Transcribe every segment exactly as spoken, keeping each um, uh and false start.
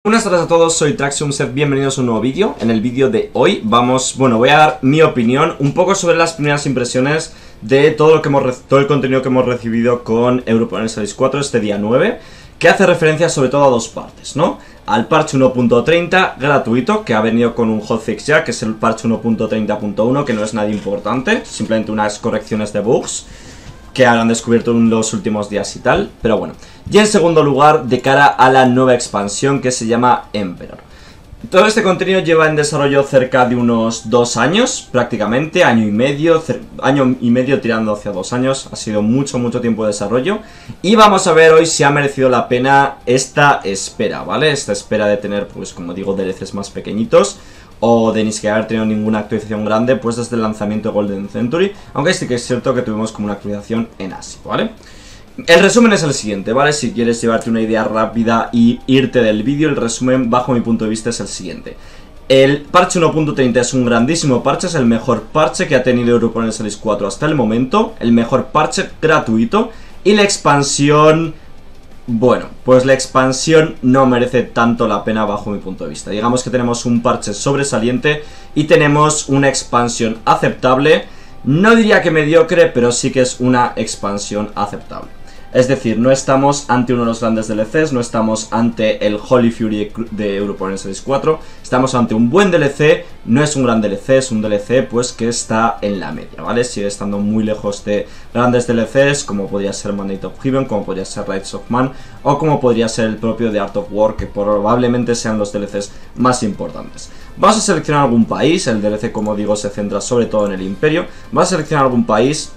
Buenas tardes a todos, soy Traxium, sed bienvenidos a un nuevo vídeo. En el vídeo de hoy vamos, bueno, voy a dar mi opinión un poco sobre las primeras impresiones de todo lo que hemos todo el contenido que hemos recibido con Europa Universalis cuatro este día nueve, que hace referencia sobre todo a dos partes, ¿no? Al parche uno punto treinta gratuito, que ha venido con un hotfix ya, que es el parche uno punto treinta punto uno, que no es nada importante, simplemente unas correcciones de bugs que habrán descubierto en los últimos días y tal, pero bueno. Y en segundo lugar, de cara a la nueva expansión que se llama Emperor. Todo este contenido lleva en desarrollo cerca de unos dos años, prácticamente, año y medio, año y medio tirando hacia dos años, ha sido mucho, mucho tiempo de desarrollo. Y vamos a ver hoy si ha merecido la pena esta espera, ¿vale? Esta espera de tener, pues como digo, D L Cs más pequeñitos, o de ni siquiera haber tenido ninguna actualización grande, pues desde el lanzamiento de Golden Century, aunque sí que es cierto que tuvimos como una actualización en Asia, ¿vale? El resumen es el siguiente, ¿vale? Si quieres llevarte una idea rápida y irte del vídeo, el resumen bajo mi punto de vista es el siguiente. El parche uno punto treinta es un grandísimo parche, es el mejor parche que ha tenido Europa Universalis cuatro hasta el momento, el mejor parche gratuito, y la expansión... Bueno, pues la expansión no merece tanto la pena bajo mi punto de vista. Digamos que tenemos un parche sobresaliente y tenemos una expansión aceptable. No diría que mediocre, pero sí que es una expansión aceptable. Es decir, no estamos ante uno de los grandes D L Cs, no estamos ante el Holy Fury de Europa Universalis cuatro, estamos ante un buen D L C, no es un gran D L C, es un D L C pues que está en la media, ¿vale? Sigue estando muy lejos de grandes D L Cs como podría ser Mandate of Heaven, como podría ser Rights of Man o como podría ser el propio The Art of War, que probablemente sean los D L Cs más importantes. Vamos a seleccionar algún país, el D L C como digo se centra sobre todo en el Imperio, vamos a seleccionar algún país.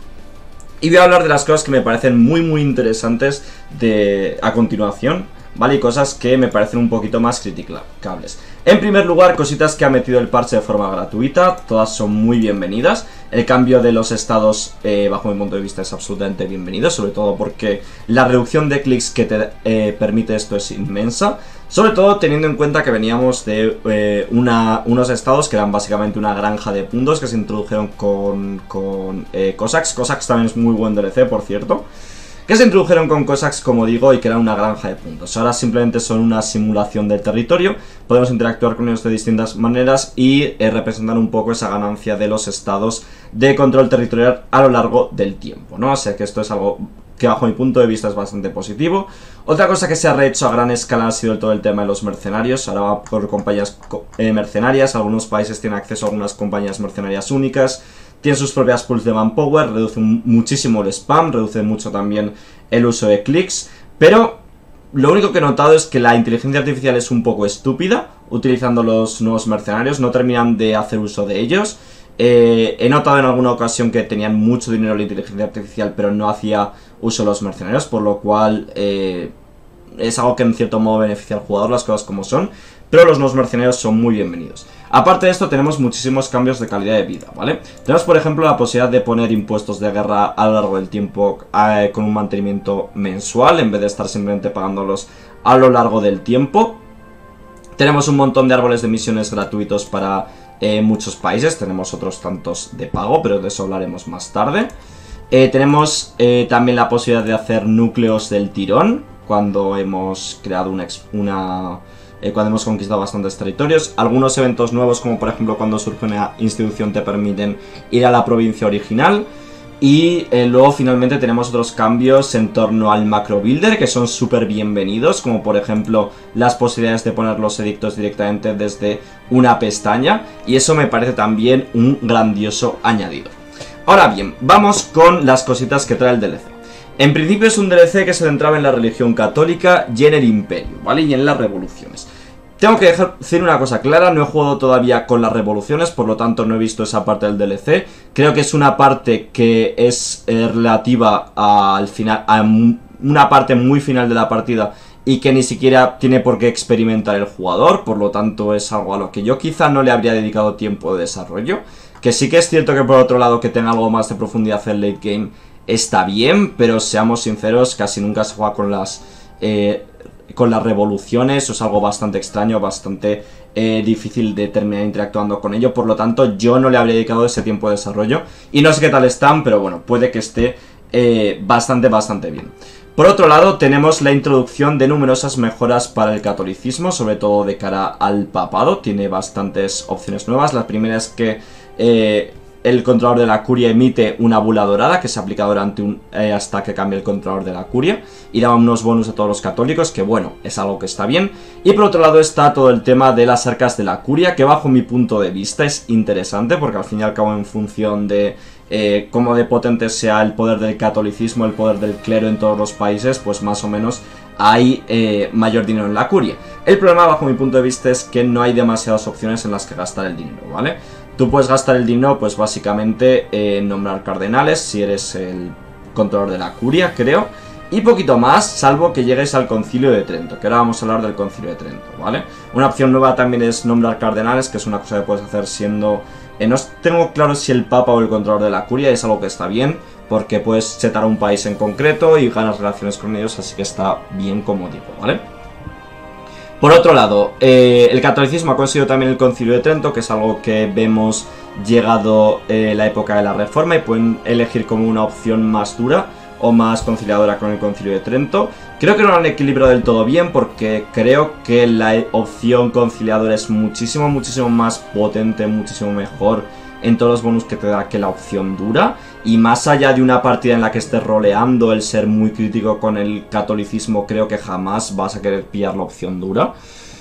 Y voy a hablar de las cosas que me parecen muy muy interesantes de, a continuación, ¿vale? Y cosas que me parecen un poquito más criticables. En primer lugar, cositas que ha metido el parche de forma gratuita, todas son muy bienvenidas. El cambio de los estados, eh, bajo mi punto de vista, es absolutamente bienvenido, sobre todo porque la reducción de clics que te eh, permite esto es inmensa. Sobre todo teniendo en cuenta que veníamos de eh, una, unos estados que eran básicamente una granja de puntos que se introdujeron con, con eh, Cossacks. Cossacks también es muy buen D L C, por cierto. Que se introdujeron con Cossacks, como digo, y que eran una granja de puntos. Ahora simplemente son una simulación del territorio. Podemos interactuar con ellos de distintas maneras y eh, representar un poco esa ganancia de los estados de control territorial a lo largo del tiempo, ¿no? O sea que esto es algo que bajo mi punto de vista es bastante positivo. Otra cosa que se ha rehecho a gran escala ha sido todo el tema de los mercenarios. Ahora va por compañías eh, mercenarias. Algunos países tienen acceso a algunas compañías mercenarias únicas. Tienen sus propias pools de manpower. Reduce muchísimo el spam. Reduce mucho también el uso de clics. Pero lo único que he notado es que la inteligencia artificial es un poco estúpida utilizando los nuevos mercenarios. No terminan de hacer uso de ellos. Eh, he notado en alguna ocasión que tenían mucho dinero la inteligencia artificial, pero no hacía uso de los mercenarios, por lo cual eh, es algo que en cierto modo beneficia al jugador, las cosas como son, pero los nuevos mercenarios son muy bienvenidos. Aparte de esto tenemos muchísimos cambios de calidad de vida, ¿vale? Tenemos por ejemplo la posibilidad de poner impuestos de guerra a lo largo del tiempo eh, con un mantenimiento mensual, en vez de estar simplemente pagándolos a lo largo del tiempo. Tenemos un montón de árboles de misiones gratuitos para eh, muchos países, tenemos otros tantos de pago, pero de eso hablaremos más tarde. Eh, tenemos eh, también la posibilidad de hacer núcleos del tirón cuando hemos creado una... una eh, cuando hemos conquistado bastantes territorios. Algunos eventos nuevos, como por ejemplo cuando surge una institución, te permiten ir a la provincia original. Y eh, luego finalmente tenemos otros cambios en torno al macro builder que son súper bienvenidos, como por ejemplo las posibilidades de poner los edictos directamente desde una pestaña, y eso me parece también un grandioso añadido. Ahora bien, vamos con las cositas que trae el D L C. En principio es un D L C que se centraba en la religión católica y en el imperio, ¿vale? Y en las revoluciones. Tengo que dejar, decir una cosa clara, no he jugado todavía con las revoluciones, por lo tanto no he visto esa parte del D L C. Creo que es una parte que es eh, relativa a, al final, a una parte muy final de la partida y que ni siquiera tiene por qué experimentar el jugador, por lo tanto es algo a lo que yo quizá no le habría dedicado tiempo de desarrollo. Que sí que es cierto que por otro lado que tenga algo más de profundidad en late game está bien, pero seamos sinceros, casi nunca se juega con las... Eh, con las revoluciones, eso es algo bastante extraño, bastante eh, difícil de terminar interactuando con ello, por lo tanto yo no le habría dedicado ese tiempo de desarrollo y no sé qué tal están, pero bueno, puede que esté eh, bastante, bastante bien. Por otro lado, tenemos la introducción de numerosas mejoras para el catolicismo, sobre todo de cara al papado. Tiene bastantes opciones nuevas. La primera es que eh, el controlador de la curia emite una bula dorada que se aplica durante un, eh, hasta que cambie el controlador de la curia y da unos bonus a todos los católicos, que bueno, es algo que está bien. Y por otro lado está todo el tema de las arcas de la curia, que bajo mi punto de vista es interesante, porque al fin y al cabo, en función de Eh, cómo de potente sea el poder del catolicismo, el poder del clero en todos los países, pues más o menos hay eh, mayor dinero en la curia. El problema, bajo mi punto de vista, es que no hay demasiadas opciones en las que gastar el dinero, ¿vale? Tú puedes gastar el dinero, pues básicamente eh, en nombrar cardenales, si eres el controlador de la curia, creo, y poquito más, salvo que llegues al Concilio de Trento, que ahora vamos a hablar del Concilio de Trento, ¿vale? Una opción nueva también es nombrar cardenales, que es una cosa que puedes hacer siendo... Eh, no tengo claro si el Papa o el controlador de la curia, es algo que está bien, porque puedes setar a un país en concreto y ganas relaciones con ellos, así que está bien, como digo, ¿vale? Por otro lado, eh, el catolicismo ha conseguido también el Concilio de Trento, que es algo que vemos llegado eh, la época de la Reforma, y pueden elegir como una opción más dura o más conciliadora con el Concilio de Trento. Creo que no lo han equilibrado del todo bien, porque creo que la opción conciliadora es muchísimo, muchísimo más potente, muchísimo mejor en todos los bonus que te da que la opción dura. Y más allá de una partida en la que estés roleando, el ser muy crítico con el catolicismo, creo que jamás vas a querer pillar la opción dura.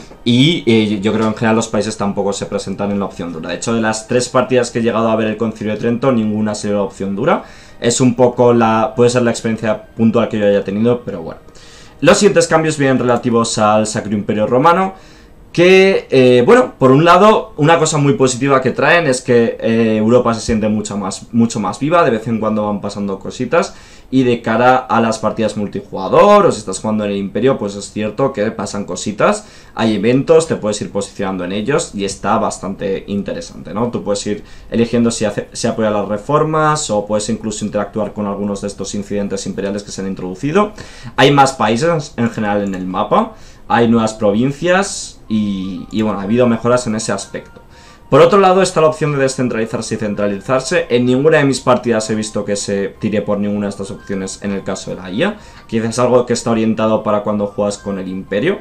Y eh, yo creo que en general los países tampoco se presentan en la opción dura. De hecho, de las tres partidas que he llegado a ver el Concilio de Trento, ninguna ha sido la opción dura. Es un poco la... puede ser la experiencia puntual que yo haya tenido, pero bueno. Los siguientes cambios vienen relativos al Sacro Imperio Romano, que, eh, bueno, por un lado, una cosa muy positiva que traen es que eh, Europa se siente mucho más, mucho más viva, de vez en cuando van pasando cositas, y de cara a las partidas multijugador, o si estás jugando en el Imperio, pues es cierto que pasan cositas, hay eventos, te puedes ir posicionando en ellos, y está bastante interesante, ¿no? Tú puedes ir eligiendo si, hace, si apoya las reformas, o puedes incluso interactuar con algunos de estos incidentes imperiales que se han introducido. Hay más países en general en el mapa, hay nuevas provincias, y, y bueno, ha habido mejoras en ese aspecto. Por otro lado está la opción de descentralizarse y centralizarse. En ninguna de mis partidas he visto que se tire por ninguna de estas opciones en el caso de la I A. Quizás es algo que está orientado para cuando juegas con el Imperio.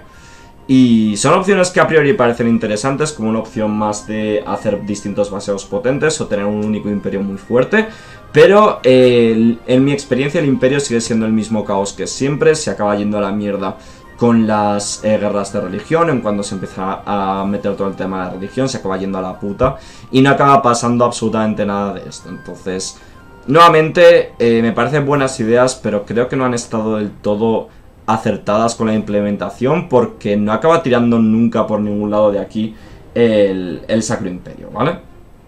Y son opciones que a priori parecen interesantes, como una opción más de hacer distintos vasallos potentes o tener un único imperio muy fuerte. Pero eh, en mi experiencia el Imperio sigue siendo el mismo caos que siempre, se acaba yendo a la mierda con las eh, guerras de religión. En cuando se empieza a meter todo el tema de la religión, se acaba yendo a la puta y no acaba pasando absolutamente nada de esto. Entonces, nuevamente, eh, me parecen buenas ideas, pero creo que no han estado del todo acertadas con la implementación, porque no acaba tirando nunca por ningún lado de aquí el, el Sacro Imperio, ¿vale?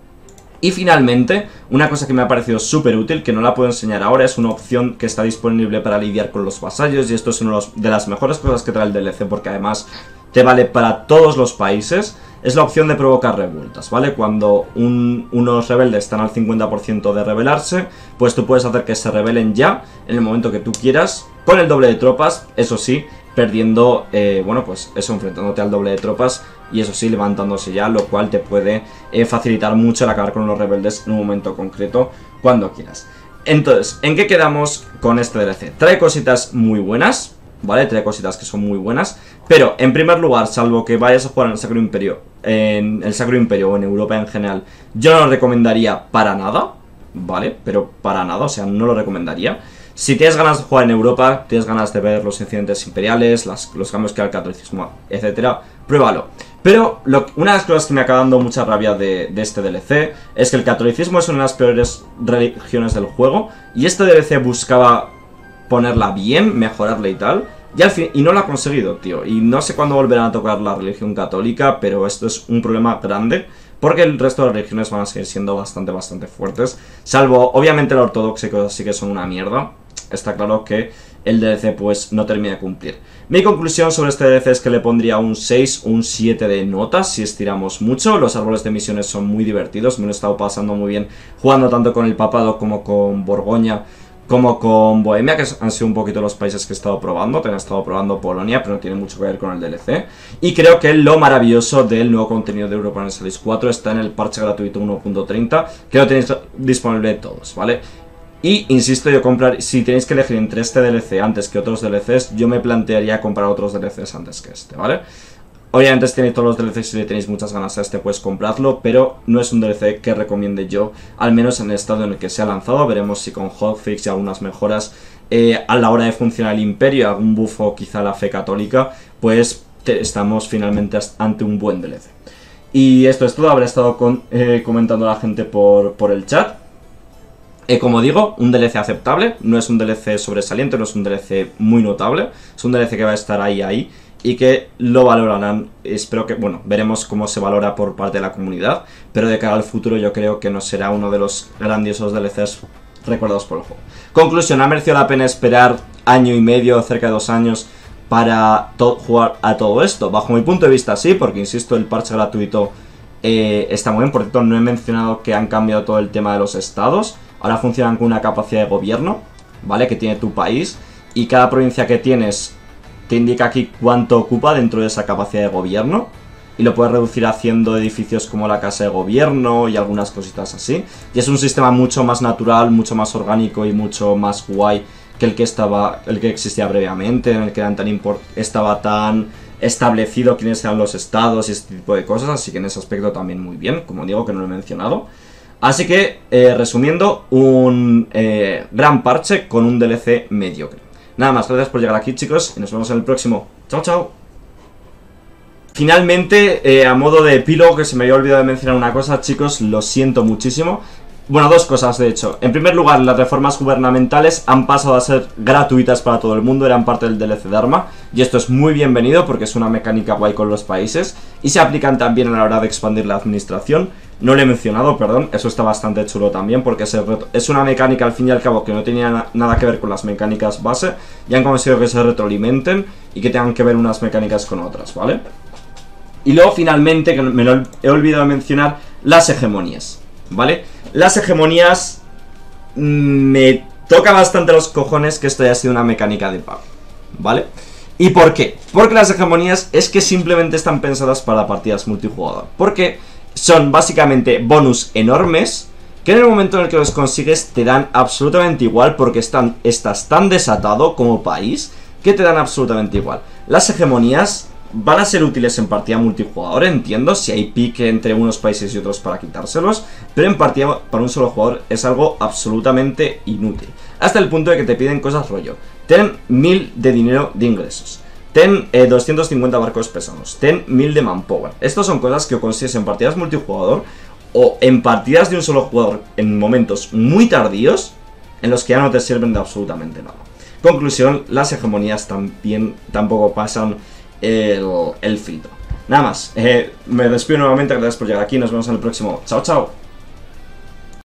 Y finalmente, una cosa que me ha parecido súper útil, que no la puedo enseñar ahora, es una opción que está disponible para lidiar con los vasallos, y esto es una de las mejores cosas que trae el D L C, porque además te vale para todos los países. Es la opción de provocar revueltas, ¿vale? Cuando un, unos rebeldes están al cincuenta por ciento de rebelarse, pues tú puedes hacer que se rebelen ya, en el momento que tú quieras, con el doble de tropas, eso sí, perdiendo, eh, bueno, pues eso, enfrentándote al doble de tropas, y eso sí, levantándose ya, lo cual te puede eh, facilitar mucho el acabar con los rebeldes en un momento concreto, cuando quieras. Entonces, ¿en qué quedamos con este D L C? Trae cositas muy buenas, ¿vale? Trae cositas que son muy buenas, pero en primer lugar, salvo que vayas a jugar en el Sacro Imperio, en el Sacro Imperio o en Europa en general, yo no lo recomendaría para nada, ¿vale? Pero para nada, o sea, no lo recomendaría. Si tienes ganas de jugar en Europa, tienes ganas de ver los incidentes imperiales, las, los cambios que hay al catolicismo, etcétera, pruébalo. Pero lo, una de las cosas que me acaba dando mucha rabia de, de este D L C es que el catolicismo es una de las peores religiones del juego, y este D L C buscaba ponerla bien, mejorarla y tal, y, al fin, y no lo ha conseguido, tío. Y no sé cuándo volverán a tocar la religión católica, pero esto es un problema grande, porque el resto de las religiones van a seguir siendo bastante, bastante fuertes. Salvo, obviamente, la ortodoxa y cosas así que son una mierda. Está claro que el D L C pues no termina de cumplir. Mi conclusión sobre este D L C es que le pondría un seis, un siete de notas si estiramos mucho. Los árboles de misiones son muy divertidos, me lo he estado pasando muy bien jugando tanto con el Papado como con Borgoña, como con Bohemia, que han sido un poquito los países que he estado probando. También he estado probando Polonia, pero no tiene mucho que ver con el D L C. Y creo que lo maravilloso del nuevo contenido de Europa Universalis cuatro está en el parche gratuito uno punto treinta, que lo tenéis disponible todos, ¿vale? Y insisto, yo comprar, si tenéis que elegir entre este D L C antes que otros D L Cs, yo me plantearía comprar otros D L Cs antes que este, ¿vale? Obviamente si tenéis todos los D L Cs y si le tenéis muchas ganas a este, pues compradlo, pero no es un D L C que recomiende yo, al menos en el estado en el que se ha lanzado. Veremos si con hotfix y algunas mejoras eh, a la hora de funcionar el imperio, algún bufo quizá a la fe católica, pues te, estamos finalmente ante un buen D L C. Y esto es todo, habré estado con, eh, comentando a la gente por, por el chat. Eh, como digo, un D L C aceptable, no es un D L C sobresaliente, no es un D L C muy notable, es un D L C que va a estar ahí, ahí, y que lo valorarán. Espero que, bueno, veremos cómo se valora por parte de la comunidad, pero de cara al futuro yo creo que no será uno de los grandiosos D L Cs recordados por el juego. Conclusión, ¿ha merecido la pena esperar año y medio, cerca de dos años, para jugar a todo esto? Bajo mi punto de vista sí, porque insisto, el parche gratuito eh, está muy bien. Por cierto, no he mencionado que han cambiado todo el tema de los estados. Ahora funcionan con una capacidad de gobierno, ¿vale? Que tiene tu país, y cada provincia que tienes te indica aquí cuánto ocupa dentro de esa capacidad de gobierno, y lo puedes reducir haciendo edificios como la casa de gobierno y algunas cositas así. Y es un sistema mucho más natural, mucho más orgánico y mucho más guay que el que estaba, el que existía previamente, en el que eran tan import estaba tan establecido quiénes eran los estados y este tipo de cosas. Así que en ese aspecto también muy bien, como digo, que no lo he mencionado. Así que, eh, resumiendo, un eh, gran parche con un D L C mediocre. Nada más, gracias por llegar aquí, chicos, y nos vemos en el próximo. Chao, chao. Finalmente, eh, a modo de epílogo, que se me había olvidado de mencionar una cosa, chicos, lo siento muchísimo. Bueno, dos cosas, de hecho. En primer lugar, las reformas gubernamentales han pasado a ser gratuitas para todo el mundo, eran parte del D L C Dharma, y esto es muy bienvenido porque es una mecánica guay con los países, y se aplican también a la hora de expandir la administración. No lo he mencionado, perdón, eso está bastante chulo también, porque es una mecánica al fin y al cabo que no tenía na nada que ver con las mecánicas base, y han conseguido que se retroalimenten y que tengan que ver unas mecánicas con otras, ¿vale? Y luego finalmente, que me lo he olvidado de mencionar, las hegemonías, ¿vale? Las hegemonías me toca bastante los cojones que esto haya sido una mecánica de pago, ¿vale? ¿Y por qué? Porque las hegemonías es que simplemente están pensadas para partidas multijugador, porque son básicamente bonus enormes que en el momento en el que los consigues te dan absolutamente igual, porque están, estás tan desatado como país que te dan absolutamente igual. Las hegemonías van a ser útiles en partida multijugador, entiendo, si hay pique entre unos países y otros para quitárselos, pero en partida para un solo jugador es algo absolutamente inútil. Hasta el punto de que te piden cosas rollo: ten mil de dinero de ingresos, ten eh, doscientos cincuenta barcos pesados, ten mil de manpower. Estas son cosas que consigues en partidas multijugador o en partidas de un solo jugador en momentos muy tardíos, en los que ya no te sirven de absolutamente nada. Conclusión, las hegemonías también tampoco pasan el, el filtro. Nada más, eh, me despido nuevamente, gracias por llegar aquí, nos vemos en el próximo. Chao, chao.